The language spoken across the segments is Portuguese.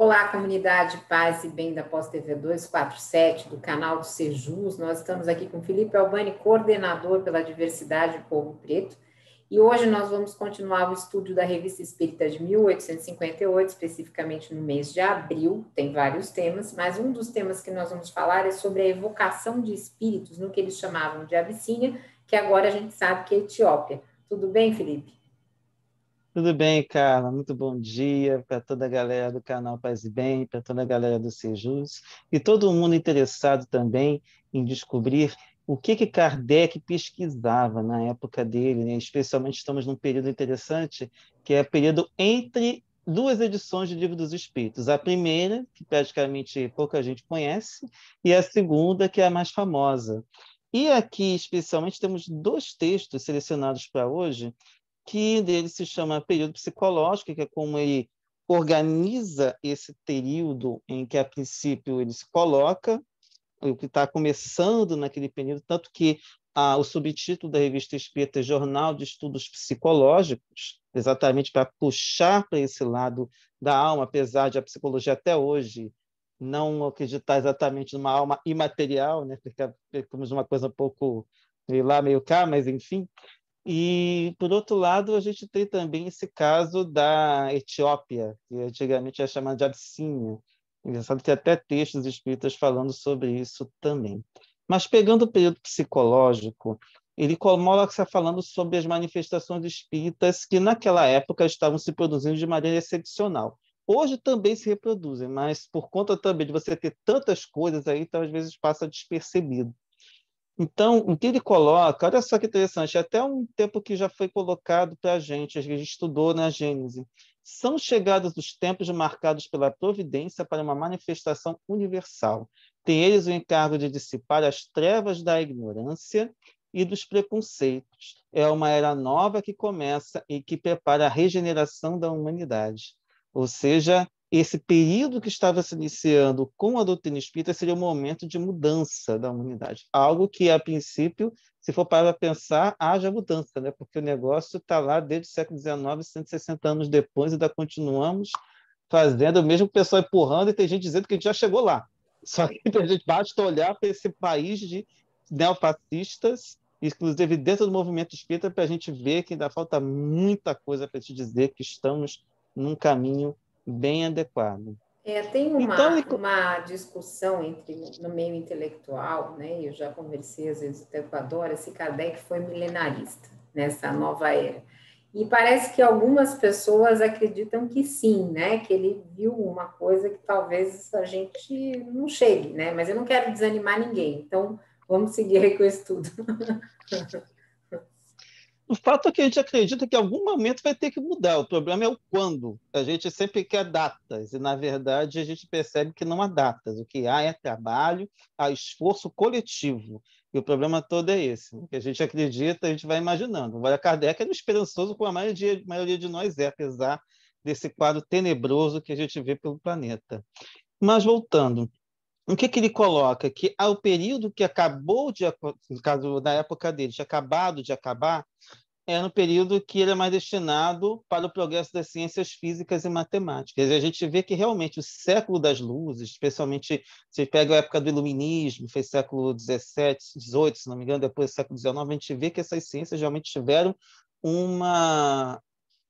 Olá, comunidade Paz e Bem da Pós TV 247, do canal do Sejus. Nós estamos aqui com Felipe Albani, coordenador pela Diversidade do Povo Preto, e hoje nós vamos continuar o estudo da Revista Espírita de 1858, especificamente no mês de abril. Tem vários temas, mas um dos temas que nós vamos falar é sobre a evocação de espíritos no que eles chamavam de Abissínia, que agora a gente sabe que é Etiópia. Tudo bem, Felipe? Tudo bem, Carla? Muito bom dia para toda a galera do canal Paz e Bem, para toda a galera do Sejus e todo mundo interessado também em descobrir o que Kardec pesquisava na época dele, né? Especialmente estamos num período interessante, que é o período entre duas edições do Livro dos Espíritos. A primeira, que praticamente pouca gente conhece, e a segunda, que é a mais famosa. E aqui, especialmente, temos dois textos selecionados para hoje, que dele se chama período psicológico, que é como ele organiza esse período em que, a princípio, ele se coloca, o que está começando naquele período, tanto que o subtítulo da Revista Espírita é Jornal de Estudos Psicológicos, exatamente para puxar para esse lado da alma, apesar de a psicologia até hoje não acreditar exatamente numa alma imaterial, né? Ficamos numa coisa um pouco meio lá, meio cá, mas enfim. E, por outro lado, a gente tem também esse caso da Etiópia, que antigamente era chamada de Abissínia. Engraçado que tem até textos espíritas falando sobre isso também. Mas, pegando o período psicológico, ele começa falando sobre as manifestações espíritas que, naquela época, estavam se produzindo de maneira excepcional. Hoje também se reproduzem, mas por conta também de você ter tantas coisas aí, então, às vezes passa despercebido. Então, o que ele coloca, olha só que interessante, até um tempo que já foi colocado para a gente estudou na Gênese. São chegados os tempos marcados pela providência para uma manifestação universal. Tem eles o encargo de dissipar as trevas da ignorância e dos preconceitos. É uma era nova que começa e que prepara a regeneração da humanidade. Ou seja, esse período que estava se iniciando com a doutrina espírita seria um momento de mudança da humanidade. Algo que, a princípio, se for para pensar, haja mudança, né? Porque o negócio está lá desde o século XIX, 160 anos depois, e ainda continuamos fazendo, mesmo o pessoal empurrando, e tem gente dizendo que a gente já chegou lá. Só que a gente basta olhar para esse país de neofascistas, inclusive dentro do movimento espírita, para a gente ver que ainda falta muita coisa para te dizer que estamos num caminho bem adequado. Tem Então, uma discussão no meio intelectual, né? Eu já conversei às vezes até com a Dora, se Kardec foi milenarista nessa nova era. E parece que algumas pessoas acreditam que sim, né? Que ele viu uma coisa que talvez a gente não chegue, né? Mas eu não quero desanimar ninguém, então vamos seguir aí com o estudo. o fato é que a gente acredita que em algum momento vai ter que mudar. O problema é o quando. A gente sempre quer datas, e, na verdade, a gente percebe que não há datas. O que há é trabalho, há esforço coletivo. E o problema todo é esse. O que a gente acredita, a gente vai imaginando. Agora, Kardec era esperançoso, como a maioria de nós é, apesar desse quadro tenebroso que a gente vê pelo planeta. Mas, voltando, o que ele coloca? Que ao período que acabou de, no caso da época dele, tinha acabado de acabar, é no período que ele é mais destinado para o progresso das ciências físicas e matemáticas. E a gente vê que realmente o século das luzes, especialmente se pega a época do iluminismo, foi século XVII, XVIII, se não me engano, depois do século XIX, a gente vê que essas ciências realmente tiveram uma,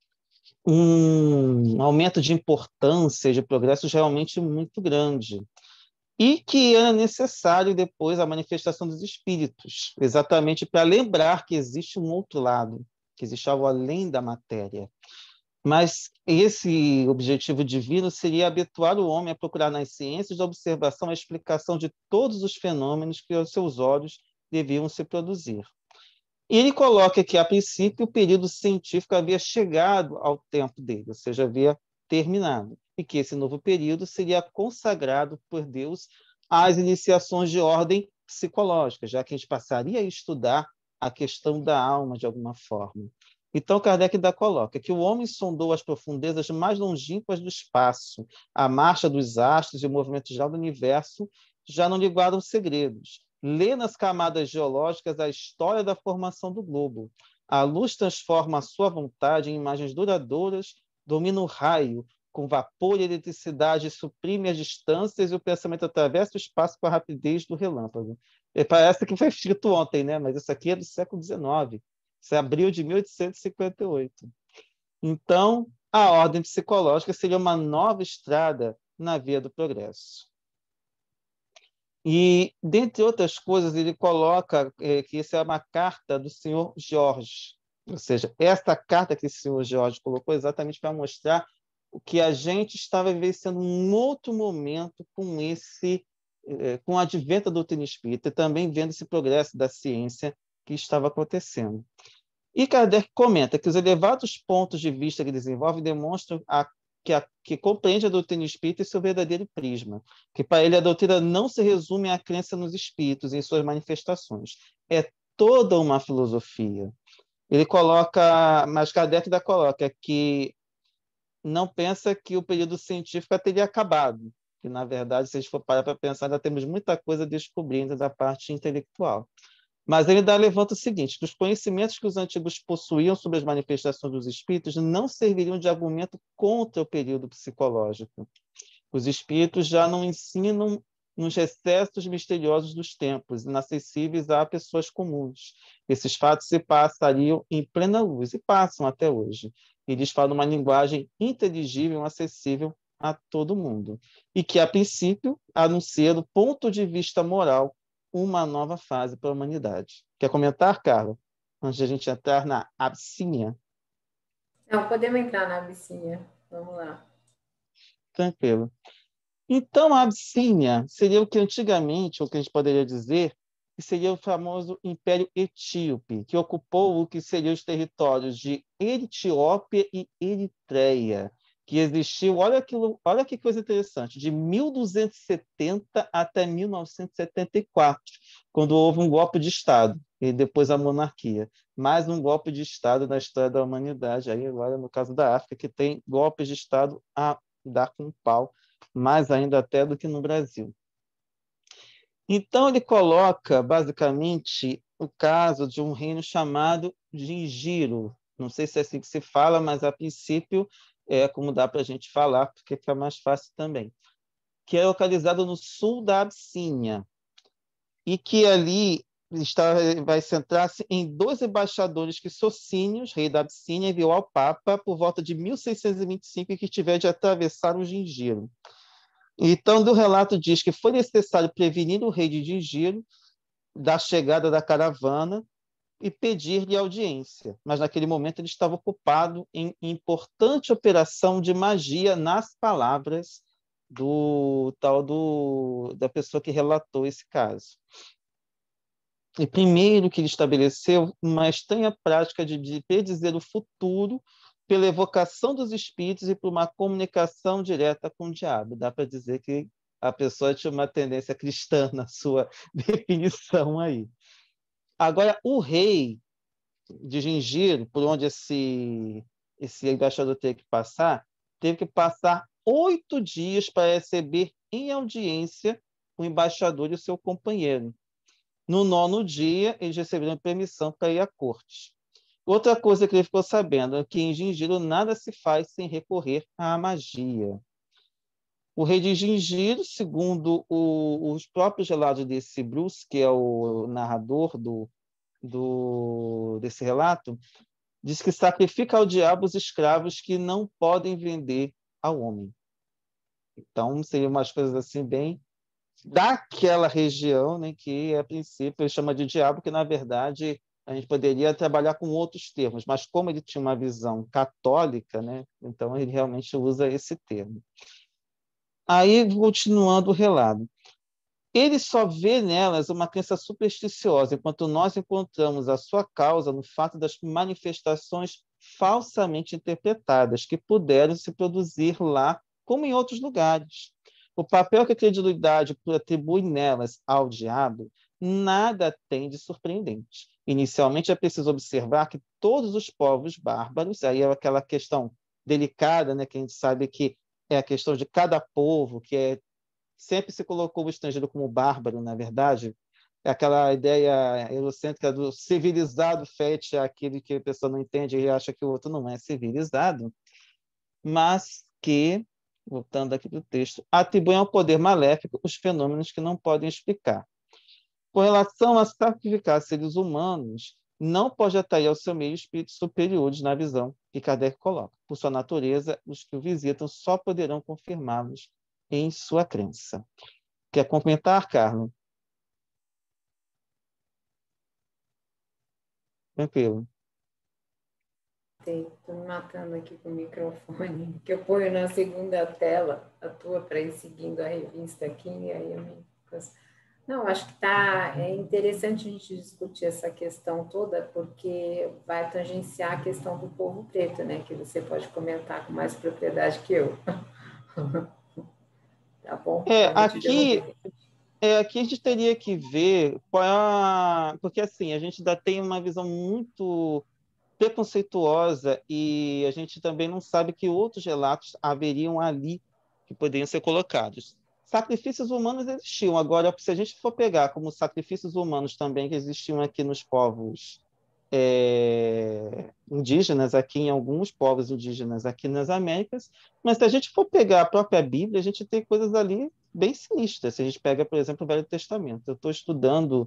um aumento de importância, de progressos realmente muito grande. E que era necessário depois a manifestação dos espíritos, exatamente para lembrar que existe um outro lado, que existe algo além da matéria. Mas esse objetivo divino seria habituar o homem a procurar nas ciências da observação a explicação de todos os fenômenos que aos seus olhos deviam se produzir. E ele coloca que, a princípio, o período científico havia chegado ao tempo dele, ou seja, havia terminado, e que esse novo período seria consagrado por Deus às iniciações de ordem psicológica, já que a gente passaria a estudar a questão da alma de alguma forma. Então, Kardec ainda coloca que o homem sondou as profundezas mais longínquas do espaço, a marcha dos astros e o movimento geral do universo já não lhe guardam segredos. Lê nas camadas geológicas a história da formação do globo. A luz transforma a sua vontade em imagens duradouras, domina o raio, com vapor e eletricidade, suprime as distâncias e o pensamento atravessa o espaço com a rapidez do relâmpago. E parece que foi escrito ontem, né? Mas isso aqui é do século XIX. Isso é abril de 1858. Então, a ordem psicológica seria uma nova estrada na via do progresso. E, dentre outras coisas, ele coloca que isso é uma carta do senhor Jorge. Ou seja, esta carta que o senhor Jorge colocou exatamente para mostrar o que a gente estava vivenciando um outro momento com o advento da doutrina espírita, e também vendo esse progresso da ciência que estava acontecendo. E Kardec comenta que os elevados pontos de vista que desenvolve demonstram que compreende a doutrina espírita em seu verdadeiro prisma, que para ele a doutrina não se resume à crença nos espíritos, em suas manifestações. É toda uma filosofia. Ele coloca, mas Kardec ainda coloca que não pensa que o período científico teria acabado, que, na verdade, se a gente for parar para pensar, ainda temos muita coisa a descobrir ainda da parte intelectual. Mas ele levanta o seguinte, que os conhecimentos que os antigos possuíam sobre as manifestações dos espíritos não serviriam de argumento contra o período psicológico. Os espíritos já não ensinam nos recessos misteriosos dos tempos, inacessíveis a pessoas comuns. Esses fatos se passariam em plena luz, e passam até hoje. Eles falam uma linguagem inteligível, acessível a todo mundo, e que, a princípio, anuncia, do ponto de vista moral, uma nova fase para a humanidade. Quer comentar, Carla? Antes de a gente entrar na Absínia? Não, podemos entrar na Abissínia. Vamos lá. Tranquilo. Então, a Absínia seria o que antigamente, o que a gente poderia dizer, que seria o famoso Império Etíope, que ocupou o que seriam os territórios de Etiópia e Eritreia, que existiu, olha que coisa interessante, de 1270 até 1974, quando houve um golpe de Estado, e depois a monarquia. Mais um golpe de Estado na história da humanidade, aí agora no caso da África, que tem golpes de Estado a dar com pau, mais ainda até do que no Brasil. Então, ele coloca, basicamente, o caso de um reino chamado Gingiro. Não sei se é assim que se fala, mas, a princípio, é como dá para a gente falar, porque fica mais fácil também. Que é localizado no sul da Abissínia. E que ali vai centrar-se em 2 embaixadores que Socinius, rei da Abissínia, enviou ao Papa por volta de 1625 e que tiver de atravessar o Gingiro. Então, do relato diz que foi necessário prevenir o rei de Gingiro da chegada da caravana e pedir-lhe audiência. Mas, naquele momento, ele estava ocupado em importante operação de magia, nas palavras da pessoa que relatou esse caso. E primeiro que ele estabeleceu uma estranha prática de predizer o futuro pela evocação dos espíritos e por uma comunicação direta com o diabo. Dá para dizer que a pessoa tinha uma tendência cristã na sua definição aí. Agora, o rei de Gingiro, por onde esse embaixador teve que passar 8 dias para receber em audiência o embaixador e o seu companheiro. No 9º dia, eles receberam permissão para ir à corte. Outra coisa que ele ficou sabendo é que em Gingiro nada se faz sem recorrer à magia. O rei de Gingiro, segundo os próprios relatos desse Bruce, que é o narrador desse relato, diz que sacrifica ao diabo os escravos que não podem vender ao homem. Então, seriam umas coisas assim bem daquela região, né, que, a princípio, ele chama de diabo, que, na verdade, a gente poderia trabalhar com outros termos, mas como ele tinha uma visão católica, né, então ele realmente usa esse termo. Aí, continuando o relato, ele só vê nelas uma crença supersticiosa, enquanto nós encontramos a sua causa no fato das manifestações falsamente interpretadas, que puderam se produzir lá, como em outros lugares. O papel que a credulidade atribui nelas ao diabo nada tem de surpreendente. Inicialmente, é preciso observar que todos os povos bárbaros, aí é aquela questão delicada, né, que a gente sabe que é a questão de cada povo, sempre se colocou o estrangeiro como bárbaro, na verdade, é aquela ideia eurocêntrica do civilizado fete aquele que a pessoa não entende e acha que o outro não é civilizado, mas que, voltando aqui para o texto, atribuem ao poder maléfico os fenômenos que não podem explicar. Com relação a sacrificar seres humanos, não pode atrair ao seu meio espíritos superiores na visão que Kardec coloca. Por sua natureza, os que o visitam só poderão confirmá-los em sua crença. Quer comentar, Carlos? Tranquilo. Estou me matando aqui com o microfone, que eu ponho na segunda tela, a tua, para ir seguindo a revista aqui, e aí eu me... Não, acho que é interessante a gente discutir essa questão toda, porque vai tangenciar a questão do povo preto, né? Que você pode comentar com mais propriedade que eu. Tá bom? É, Então, vou te aqui, devolver. aqui a gente teria que ver qual é porque assim, a gente ainda tem uma visão muito preconceituosa e a gente também não sabe que outros relatos haveriam ali que poderiam ser colocados. Sacrifícios humanos existiam. Agora, se a gente for pegar como sacrifícios humanos também que existiam aqui nos povos indígenas, aqui em alguns povos indígenas aqui nas Américas, mas se a gente for pegar a própria Bíblia, a gente tem coisas ali bem sinistras. Se a gente pega, por exemplo, o Velho Testamento. Eu estou estudando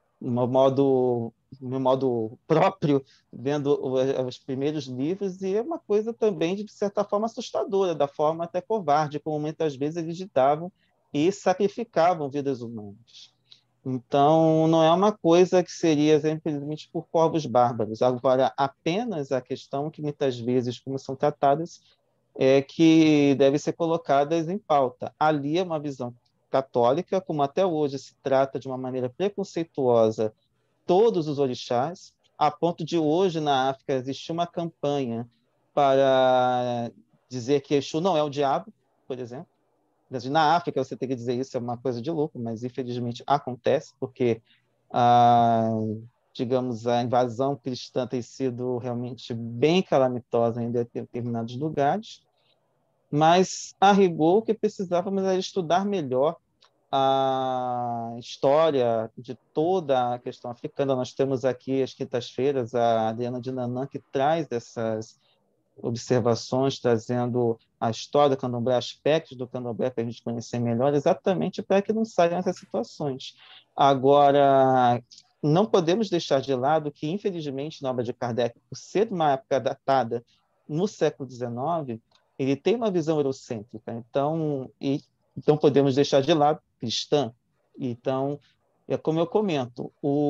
no modo próprio, vendo os primeiros livros, e é uma coisa também, de certa forma, assustadora, da forma até covarde, como muitas vezes eles ditavam e sacrificavam vidas humanas. Então, não é uma coisa que seria simplesmente por povos bárbaros. Agora, apenas a questão que muitas vezes, como são tratadas, é que devem ser colocadas em pauta. Ali é uma visão católica, como até hoje se trata de uma maneira preconceituosa todos os orixás, a ponto de hoje na África existir uma campanha para dizer que Exu não é o diabo, por exemplo. Na África você tem que dizer isso, é uma coisa de louco, mas infelizmente acontece, porque a, digamos, a invasão cristã tem sido realmente bem calamitosa em determinados lugares, mas a rigor o que precisávamos era estudar melhor a história de toda a questão africana. Nós temos aqui, às quintas-feiras, a Adriana de Nanã, que traz essas observações, trazendo a história do candomblé, aspectos do candomblé para a gente conhecer melhor, exatamente para que não saiam essas situações. Agora, não podemos deixar de lado que, infelizmente, na obra de Kardec, por ser uma época datada no século XIX, ele tem uma visão eurocêntrica. Então podemos deixar de lado cristã. Então, é como eu comento,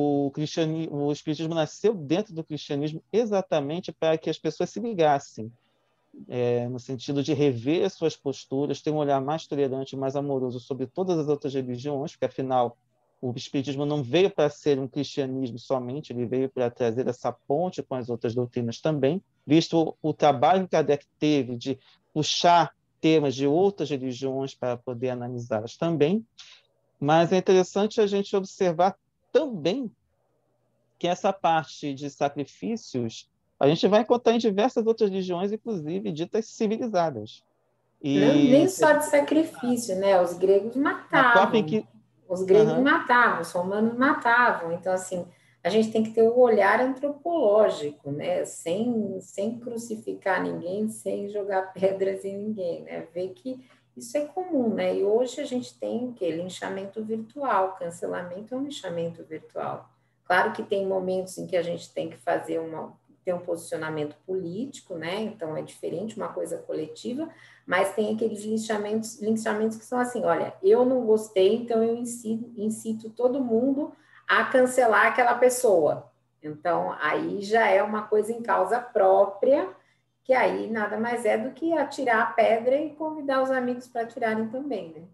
o espiritismo nasceu dentro do cristianismo exatamente para que as pessoas se ligassem, no sentido de rever suas posturas, ter um olhar mais tolerante, mais amoroso sobre todas as outras religiões, porque, afinal, o espiritismo não veio para ser um cristianismo somente, ele veio para trazer essa ponte com as outras doutrinas também, visto o trabalho que Kardec teve de puxar temas de outras religiões para poder analisá-las também. Mas é interessante a gente observar também que essa parte de sacrifícios a gente vai encontrar em diversas outras religiões, inclusive ditas civilizadas. Não, nem E se a só de gente sacrifício, né? Os gregos na própria matavam, os gregos Uhum. matavam, os romanos matavam. Então, assim, a gente tem que ter o olhar antropológico, né? Sem crucificar ninguém, sem jogar pedras em ninguém, né? Ver que isso é comum, né? E hoje a gente tem o quê? Linchamento virtual, cancelamento é um linchamento virtual. Claro que tem momentos em que a gente tem que ter um posicionamento político, né? Então é diferente, uma coisa coletiva, mas tem aqueles linchamentos que são assim, olha, eu não gostei, então eu incito todo mundo a cancelar aquela pessoa. Então, aí já é uma coisa em causa própria, que aí nada mais é do que atirar a pedra e convidar os amigos para atirarem também, né?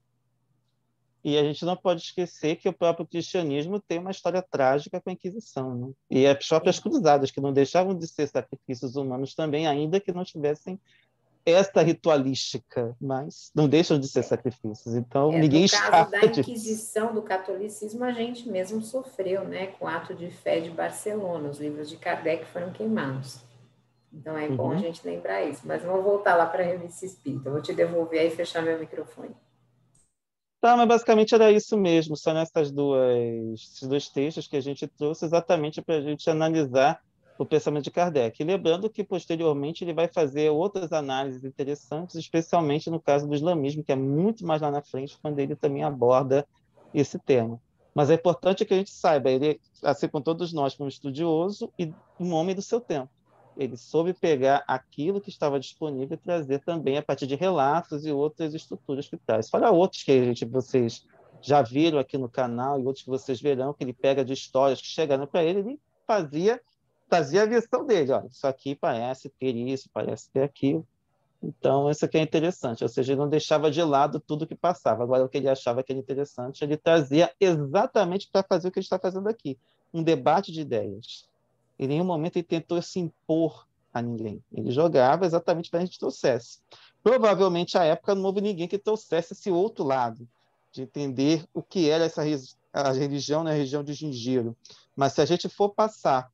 E a gente não pode esquecer que o próprio cristianismo tem uma história trágica com a Inquisição, né? E as próprias cruzadas, que não deixavam de ser sacrifícios humanos também, ainda que não tivessem esta ritualística, mas não deixam de ser sacrifícios. Então, No ninguém caso da escapa disso. Inquisição, do catolicismo, a gente mesmo sofreu, né, com o ato de fé de Barcelona, os livros de Kardec foram queimados. Então é bom a Uhum. gente lembrar isso. Mas vamos voltar lá para a Revista Espírita. Eu vou te devolver aí e fechar meu microfone. Tá, mas basicamente era isso mesmo, só esses dois textos que a gente trouxe exatamente para a gente analisar o pensamento de Kardec. E lembrando que, posteriormente, ele vai fazer outras análises interessantes, especialmente no caso do islamismo, que é muito mais lá na frente, quando ele também aborda esse tema. Mas é importante que a gente saiba, ele, assim como todos nós, foi um estudioso e um homem do seu tempo. Ele soube pegar aquilo que estava disponível e trazer também a partir de relatos e outras estruturas que traz. Fora outros que vocês já viram aqui no canal e outros que vocês verão, que ele pega de histórias que chegaram para ele, ele fazia a versão dele. Olha, isso aqui parece ter isso, parece ter aquilo. Então, isso aqui é interessante, ou seja, ele não deixava de lado tudo que passava. Agora, o que ele achava que era interessante, ele trazia exatamente para fazer o que ele está fazendo aqui, um debate de ideias. Em nenhum momento ele tentou se impor a ninguém. Ele jogava exatamente para que a gente trouxesse. Provavelmente, à época, não houve ninguém que trouxesse esse outro lado, de entender o que era a religião na região de Gingiro. Mas se a gente for passar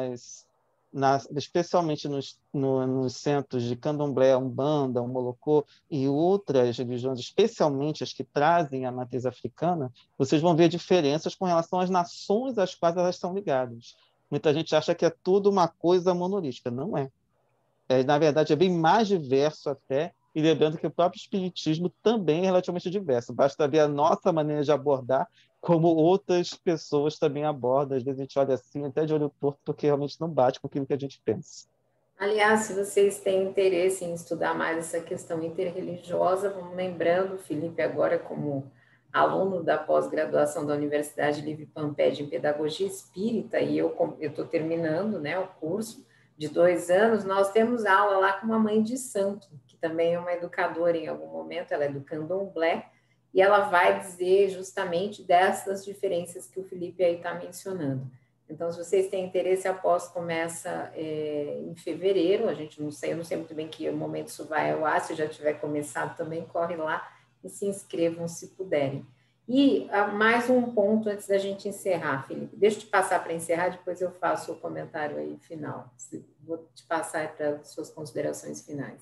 especialmente nos centros de Candomblé, Umbanda, Umolocô e outras religiões, especialmente as que trazem a matriz africana, vocês vão ver diferenças com relação às nações às quais elas estão ligadas. Muita gente acha que é tudo uma coisa monolítica. Não é. Na verdade, é bem mais diverso até, e lembrando que o próprio espiritismo também é relativamente diverso. Basta ver a nossa maneira de abordar, como outras pessoas também abordam. Às vezes a gente olha assim, até de olho torto, porque realmente não bate com aquilo que a gente pensa. Aliás, se vocês têm interesse em estudar mais essa questão interreligiosa, vamos lembrando, Felipe agora como aluno da pós-graduação da Universidade Livre Pamped em Pedagogia Espírita, e eu estou terminando, né, o curso de 2 anos, nós temos aula lá com uma mãe de santo, que também é uma educadora em algum momento, ela é do Candomblé, e ela vai dizer justamente dessas diferenças que o Felipe aí está mencionando. Então, se vocês têm interesse, a pós começa em fevereiro, a gente não sei, eu não sei muito bem que momento isso vai ao ar, se já tiver começado também, corre lá e se inscrevam se puderem. E mais um ponto antes da gente encerrar, Felipe. Deixa eu te passar para encerrar, depois eu faço o comentário aí final. Vou te passar para suas considerações finais.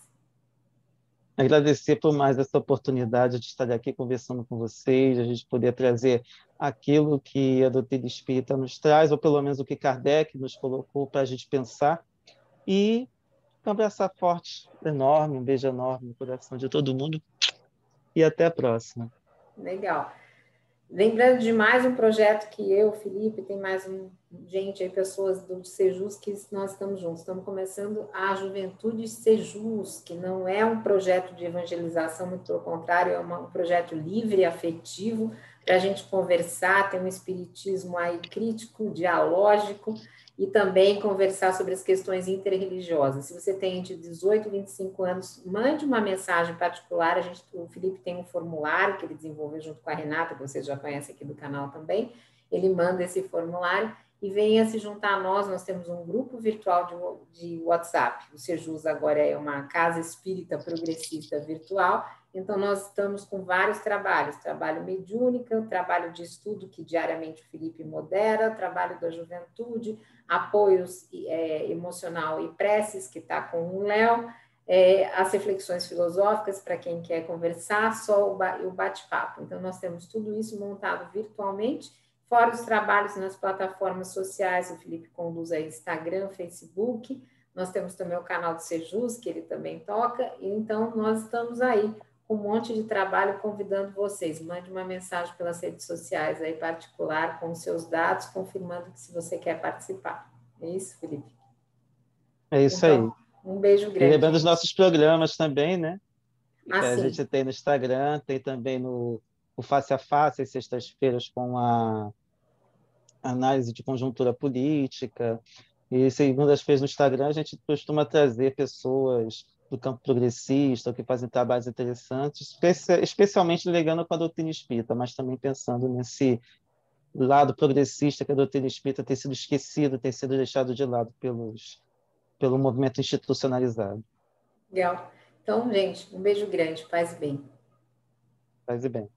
Agradecer por mais essa oportunidade de estar aqui conversando com vocês, a gente poder trazer aquilo que a doutrina espírita nos traz, ou pelo menos o que Kardec nos colocou para a gente pensar, e um abraço forte, enorme, um beijo enorme no coração de todo mundo, e até a próxima. Legal. Lembrando de mais um projeto que eu, Felipe, tem mais gente aí, pessoas do Sejus, que nós estamos juntos. Estamos começando a Juventude Sejus, que não é um projeto de evangelização, muito pelo contrário, é um projeto livre, afetivo, para a gente conversar, ter um espiritismo aí crítico, dialógico, e também conversar sobre as questões interreligiosas. Se você tem entre 18 e 25 anos, mande uma mensagem particular. O Felipe tem um formulário que ele desenvolveu junto com a Renata, que vocês já conhecem aqui do canal também. Ele manda esse formulário e venha se juntar a nós. Nós temos um grupo virtual de WhatsApp. O Sejus agora é uma casa espírita progressista virtual. Então, nós estamos com vários trabalhos, trabalho mediúnica, trabalho de estudo que diariamente o Felipe modera, trabalho da juventude, apoios emocional e preces, que está com o Léo, as reflexões filosóficas para quem quer conversar, só o bate-papo. Então, nós temos tudo isso montado virtualmente, fora os trabalhos nas plataformas sociais, o Felipe conduz aí Instagram, Facebook, nós temos também o canal do Sejus, que ele também toca, e então nós estamos aí com um monte de trabalho convidando vocês. Mande uma mensagem pelas redes sociais aí particular com os seus dados, confirmando que se você quer participar. É isso, Felipe? É isso aí. Então, um beijo E grande, lembrando os gente. nossos programas também, né? A Assim, gente tem no Instagram, tem também o Face a Face, às sextas-feiras, com a análise de conjuntura política. E segundas-feiras no Instagram a gente costuma trazer pessoas do campo progressista, que fazem trabalhos interessantes, especialmente ligando com a doutrina espírita, mas também pensando nesse lado progressista que a doutrina espírita tem sido esquecido, tem sido deixado de lado pelo movimento institucionalizado. legal. Então, gente, um beijo grande, paz e bem. Faz bem.